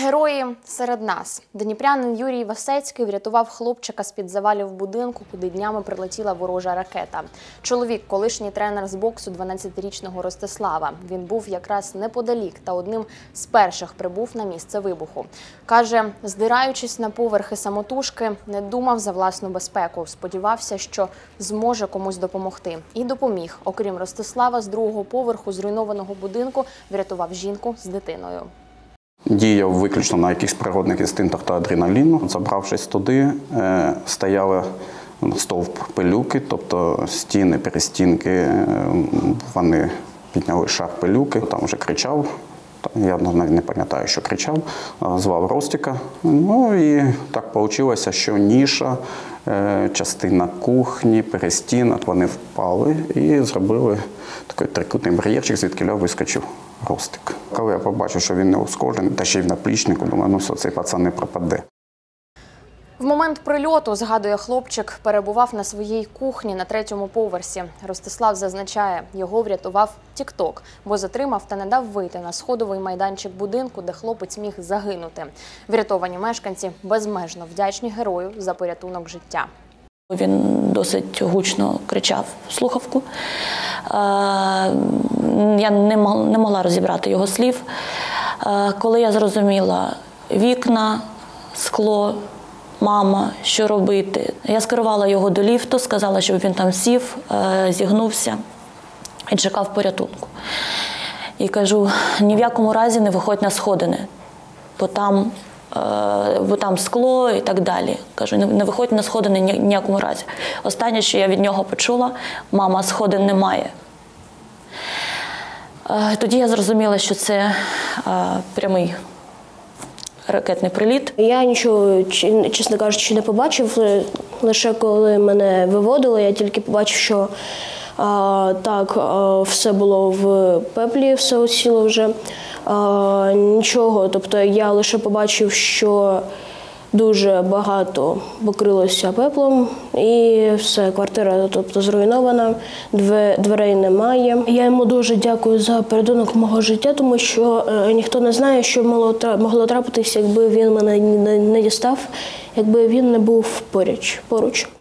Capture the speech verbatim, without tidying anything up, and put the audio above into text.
Герої серед нас. Дніпрянин Юрій Васецький врятував хлопчика з-під завалів будинку, куди днями прилетіла ворожа ракета. Чоловік – колишній тренер з боксу дванадцятирічного Ростислава. Він був якраз неподалік та одним з перших прибув на місце вибуху. Каже, здираючись на поверхи самотужки, не думав за власну безпеку. Сподівався, що зможе комусь допомогти. І допоміг. Окрім Ростислава, з другого поверху зруйнованого будинку врятував жінку з дитиною. Діяв виключно на якихось природних інстинктах та адреналіну. Забравшись туди, стояли стовп пилюки, тобто стіни, перестінки, вони підняли шар пилюки, там вже кричав. Я навіть не пам'ятаю, що кричав, звав Ростика. Ну і так вийшло, що ніша, частина кухні, перестінок, вони впали і зробили такий трикутний бар'єрчик, звідки вискочив Ростик. Коли я побачив, що він не ушкоджений, та ще й в наплічнику, думаю, ну все, цей пацан не пропаде. В момент прильоту, згадує хлопчик, перебував на своїй кухні на третьому поверсі. Ростислав зазначає, його врятував тік-ток, бо затримав та не дав вийти на сходовий майданчик будинку, де хлопець міг загинути. Врятовані мешканці безмежно вдячні герою за порятунок життя. Він досить гучно кричав в слухавку. Я не могла розібрати його слів. Коли я зрозуміла вікна, скло, мама, що робити, я скерувала його до ліфту, сказала, щоб він там сів, зігнувся і чекав порятунку. І кажу, ні в якому разі не виходь на сходини, бо там бо там скло і так далі. Кажу, не виходь на сходини ні в якому разі. Останнє, що я від нього почула, мама, сходин немає. Тоді я зрозуміла, що це прямий ракетний приліт. Я нічого, чесно кажучи, не побачив. Лише коли мене виводили, я тільки побачив, що а, так, а, все було в пеплі, все осіло вже. А, нічого, тобто я лише побачив, що дуже багато покрилося пеплом і все, квартира тобто, зруйнована, дверей немає. Я йому дуже дякую за порятунок мого життя, тому що е, ніхто не знає, що могло трапитися, якби він мене не, не дістав, якби він не був поруч. поруч.